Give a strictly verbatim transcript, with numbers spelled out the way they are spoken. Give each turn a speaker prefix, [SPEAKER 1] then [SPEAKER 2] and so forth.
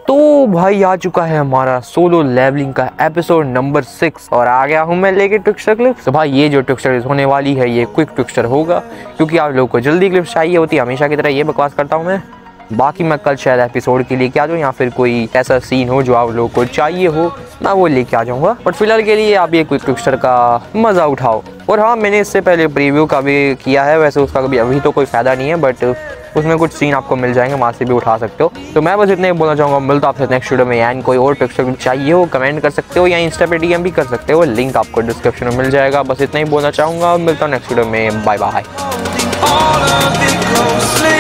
[SPEAKER 1] तो भाई आ चुका है हमारा सोलो लेवलिंग का एपिसोड नंबर सिक्स और आ गया हूँ मैं लेके ट्विक्स्टर क्लिप्स। तो भाई ये जो ट्विक्स्टर होने वाली है ये क्विक ट्विक्स्टर होगा क्योंकि आप लोगों को जल्दी क्लिप्स चाहिए होती है, हमेशा की तरह ये बकवास करता हूँ मैं। बाकी मैं कल शायद एपिसोड के लिए क्या जाऊँ या फिर कोई ऐसा सीन हो जो आप लोगों को चाहिए हो मैं वो लेके आ जाऊँगा। बट फिलहाल के लिए आप ये क्विक ट्विक्स्टर का मज़ा उठाओ। और हाँ, मैंने इससे पहले प्रीव्यू का भी किया है, वैसे उसका कभी अभी तो कोई फ़ायदा नहीं है बट उसमें कुछ सीन आपको मिल जाएंगे, वहाँ से भी उठा सकते हो। तो मैं बस इतने बोलना चाहूँगा, मिलता आपसे नेक्स्ट वीडियो में। एंड कोई और ट्विक्स्टर चाहिए हो कमेंट कर सकते हो या इंस्टा पे डीएम भी कर सकते हो, लिंक आपको डिस्क्रिप्शन में मिल जाएगा। बस इतना ही बोलना चाहूँगा, मिलता हूँ नेक्स्ट वीडियो में। Bye bye.